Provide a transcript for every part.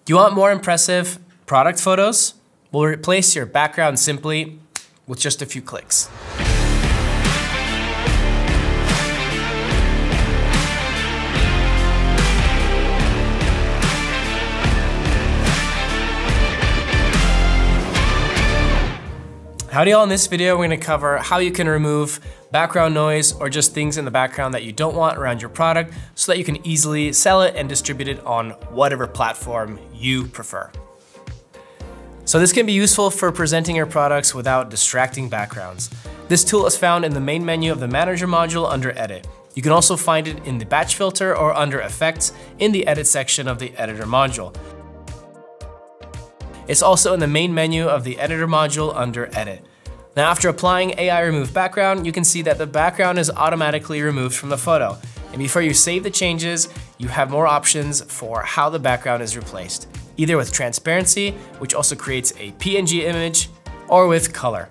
Do you want more impressive product photos? We'll replace your background simply with just a few clicks. Howdy all, in this video we're going to cover how you can remove background noise or just things in the background that you don't want around your product so that you can easily sell it and distribute it on whatever platform you prefer. So this can be useful for presenting your products without distracting backgrounds. This tool is found in the main menu of the Manager module under Edit. You can also find it in the Batch filter or under Effects in the Edit section of the Editor module. It's also in the main menu of the Editor module under Edit. Now after applying AI Remove Background, you can see that the background is automatically removed from the photo. And before you save the changes, you have more options for how the background is replaced, either with transparency, which also creates a PNG image, or with color.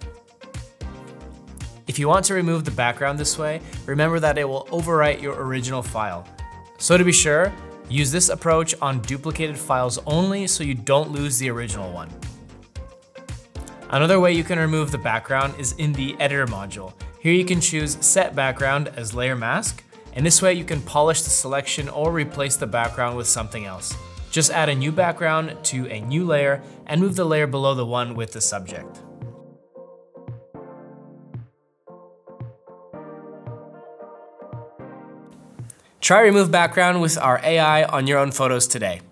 If you want to remove the background this way, remember that it will overwrite your original file. So to be sure, use this approach on duplicated files only so you don't lose the original one. Another way you can remove the background is in the Editor module. Here you can choose Set Background as Layer Mask, and this way you can polish the selection or replace the background with something else. Just add a new background to a new layer and move the layer below the one with the subject. Try Remove Background with our AI on your own photos today.